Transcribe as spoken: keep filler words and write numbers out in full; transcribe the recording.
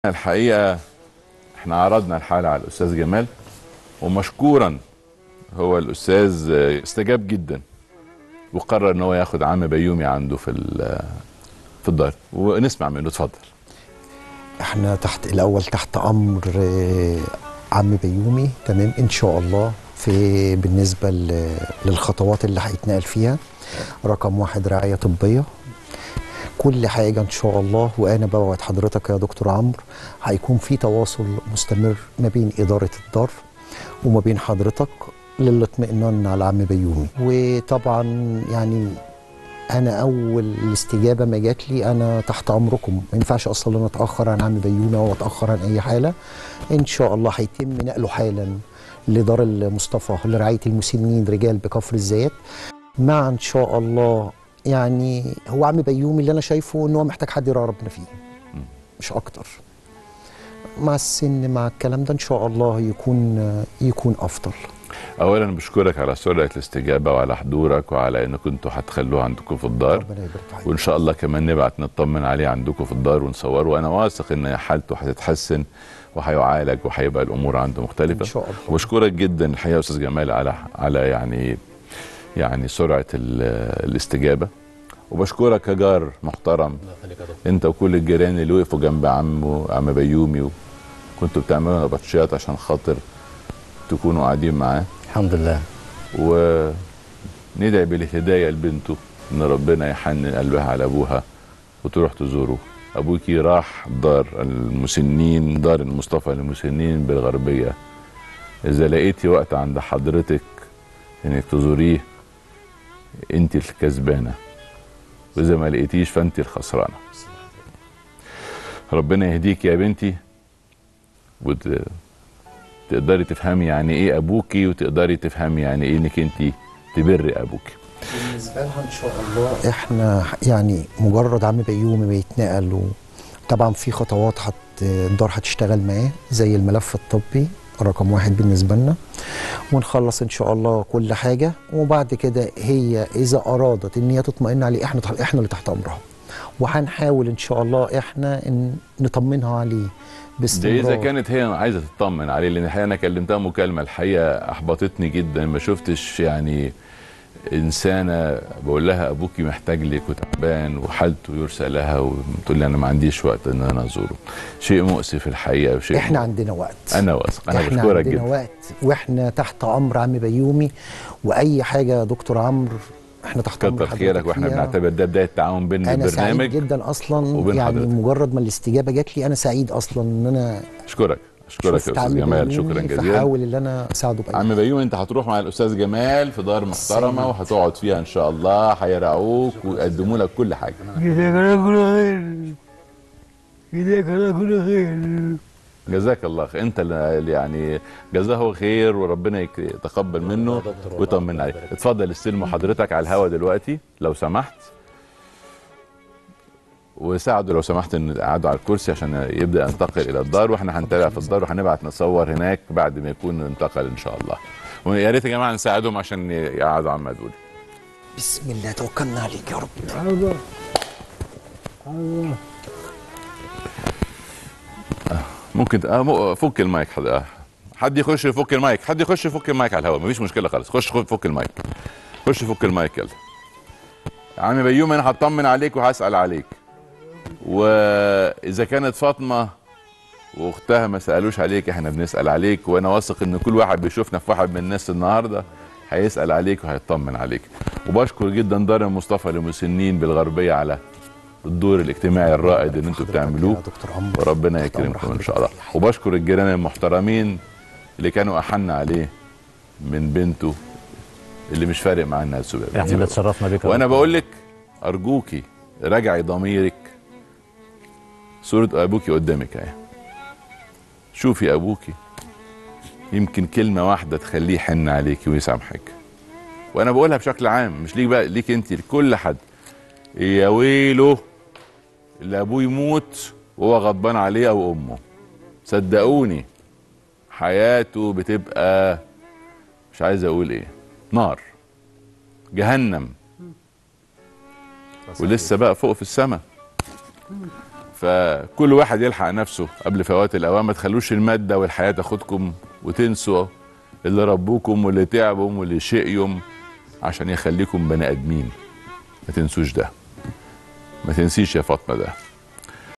الحقيقة احنا عرضنا الحالة على الأستاذ جمال، ومشكورا هو الأستاذ استجاب جدا وقرر ان هو ياخد عم بيومي عنده في في الدار، ونسمع منه. اتفضل. احنا تحت الأول تحت أمر عم بيومي، تمام إن شاء الله. في بالنسبة للخطوات اللي هيتنقل فيها، رقم واحد رعاية طبية، كل حاجة إن شاء الله. وأنا بوعد حضرتك يا دكتور عمرو هيكون في تواصل مستمر ما بين إدارة الدار وما بين حضرتك للاطمئنان على عم بيومي. وطبعا يعني أنا أول الاستجابة ما جات لي أنا تحت أمركم، ما ينفعش أصلا أنا أتأخر عن عم بيومي أو أتأخر عن أي حالة. إن شاء الله هيتم نقله حالا لدار المصطفى لرعاية المسنين رجال بكفر الزيات، مع إن شاء الله. يعني هو عم بيومي اللي انا شايفه ان هو محتاج حد يراقب ربنا فيه، مش اكتر. مع السن مع الكلام ده ان شاء الله يكون يكون افضل. اولا بشكرك على سرعه الاستجابه وعلى حضورك وعلى انكم انتوا هتخلوه عندكم في الدار، ربنا يبارك فيك. وان شاء الله كمان نبعت نطمن عليه عندكم في الدار ونصوره، وانا واثق ان حالته هتتحسن وهيعالج وهيبقى الامور عنده مختلفه ان شاء الله. وبشكرك جدا الحقيقه يا استاذ جمال على على يعني يعني سرعه الاستجابه، وبشكرك يا جار محترم انت وكل الجيران اللي وقفوا جنب عمه عم بيومي، وكنتوا بتعملوا نبطشيات عشان خاطر تكونوا قاعدين معاه. الحمد لله. وندعي بالهدايه لبنته ان ربنا يحنن قلبها على ابوها وتروح تزوره. ابوكي راح دار المسنين، دار المصطفى للمسنين بالغربيه. اذا لقيتي وقت عند حضرتك انك تزوريه انت الكسبانه، واذا ما لقيتيش فانت الخسرانه. ربنا يهديك يا بنتي، وتقدري تفهمي يعني ايه ابوكي، وتقدري تفهمي يعني ايه انك انت تبري ابوكي. بالنسبه لها ان شاء الله احنا يعني مجرد عم بيومي ما يتنقل، طبعا في خطوات حت الدار هتشتغل معاه زي الملف الطبي رقم واحد بالنسبه لنا، ونخلص ان شاء الله كل حاجه. وبعد كده هي اذا ارادت ان هي تطمئن عليه احنا احنا اللي تحت امرها، وهنحاول ان شاء الله احنا ان نطمنها عليه باستمرار. ده اذا كانت هي عايزه تطمن عليه، لان الحقيقه انا كلمتها مكالمه الحقيقه احبطتني جدا. ما شفتش يعني انسانه بقول لها ابوكي محتاج لك وتعبان وحالته يرثى لها، وتقول لي انا ما عنديش وقت ان انا ازوره. شيء مؤسف الحقيقه. وشيء احنا مؤسف. عندنا وقت، انا واثق. انا احنا بشكرك عندنا جدا. وقت، واحنا تحت امر عم بيومي. واي حاجه يا دكتور عمرو احنا تحت امر كتر خيرك، واحنا بنعتبر ده بدايه التعاون بيننا البرنامج. انا البرنامج سعيد جدا اصلا، وبين يعني حضرتك. مجرد ما الاستجابه جات لي انا سعيد اصلا ان انا اشكرك اشكرك يا استاذ جمال، شكرا جزيلا. فحاول ان انا اساعده باي عم بيومي انت هتروح مع الاستاذ جمال في دار محترمه وهتقعد فيها ان شاء الله، هيرعوك ويقدموا لك كل حاجه. جزاك الله كل خير، جزاك الله كل خير. جزاك الله خير، انت اللي يعني جزاه خير وربنا يتقبل منه ويطمن عليه. اتفضل استلموا حضرتك على الهوا دلوقتي لو سمحت، وساعدوا لو سمحت ان قعدوا على الكرسي عشان يبدا ينتقل الى الدار، واحنا هنتابع في الدار وهنبعت نصور هناك بعد ما يكون انتقل ان شاء الله. ويا ريت يا جماعه نساعدهم عشان يقعدوا عم مدولي. بسم الله توكلنا عليك يا رب. الله الله. ممكن اه فك المايك حد حد يخش يفك المايك، حد يخش يفك المايك على الهواء، مفيش مشكله خالص. خش فك المايك، خش فك المايك يلا. يا عم بيومي انا هطمن عليك وهسال عليك، واذا كانت فاطمه واختها ما سالوش عليك احنا بنسال عليك، وانا واثق ان كل واحد بيشوفنا في واحد من الناس النهارده هيسال عليك وهيطمن عليك. وبشكر جدا دار المصطفى للمسنين بالغربيه على الدور الاجتماعي الرائد اللي انتم بتعملوه، وربنا يكرمكم ان شاء الله. وبشكر الجيران المحترمين اللي كانوا احن عليه من بنته اللي مش فارق معاه انها تسوق. احنا اللي اتشرفنا بك. وانا بقول لك ارجوكي راجعي ضميرك. صورة ابوكي قدامك اهي، شوفي ابوكي، يمكن كلمة واحدة تخليه يحن عليكي ويسامحك. وانا بقولها بشكل عام، مش ليك بقى، ليك انت، لكل حد. يا ويله اللي ابوه يموت وهو غضبان عليه او امه. صدقوني حياته بتبقى مش عايز اقول ايه، نار، جهنم، ولسه بقى فوق في السماء. فكل واحد يلحق نفسه قبل فوات الاوان. ما تخلوش الماده والحياه تاخدكم وتنسوا اللي ربوكم واللي تعبوا واللي شقيهم عشان يخليكم بني ادمين. ما تنسوش ده، ما تنسيش يا فاطمه ده.